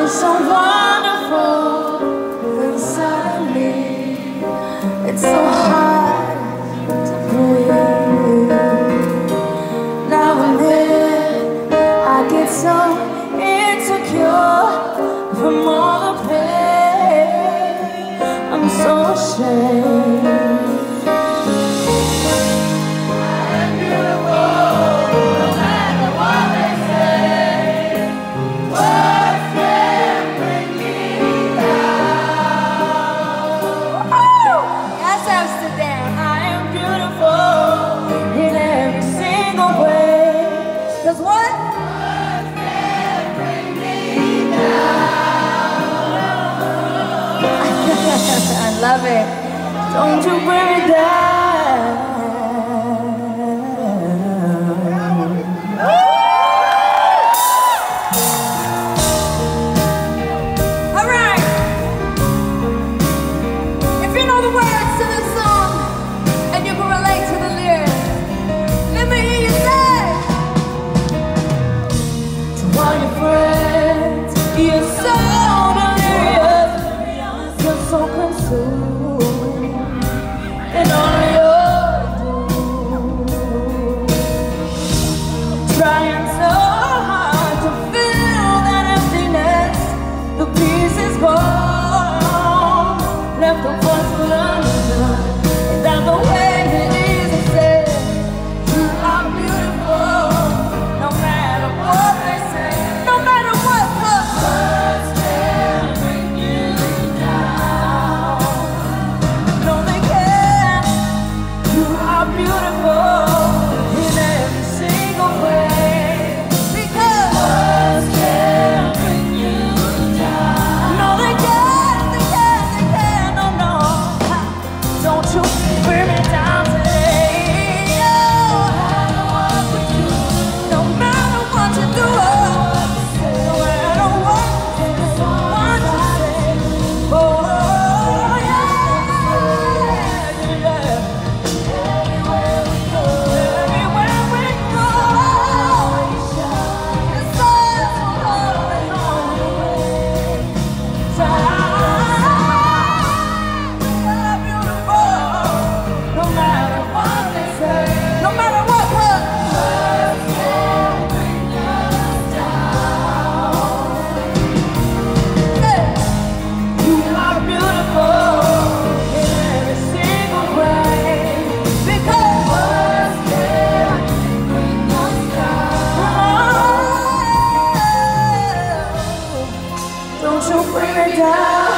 so wonderful, and suddenly it's so hard to breathe. Now and then I get so insecure from all the pain. I'm so ashamed. Cause what? Can't bring me down. I love it. Don't you bring me down. All right. If you know the words to this song and you can relate to the lyrics, let me hear you say. All your friends, you're so delirious, you're so consumed in all your doom, trying so hard to fill that emptiness. The peace is gone, left the voice undone, and that's the way it is to say you are beautiful, no matter what they say. Don't you bring me down.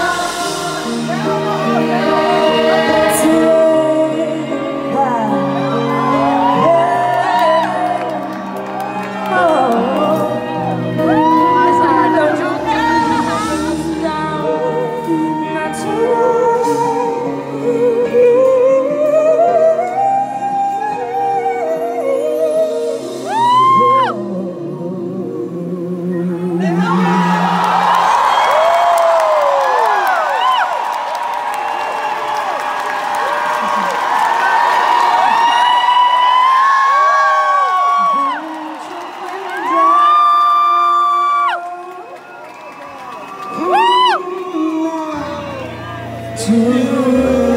To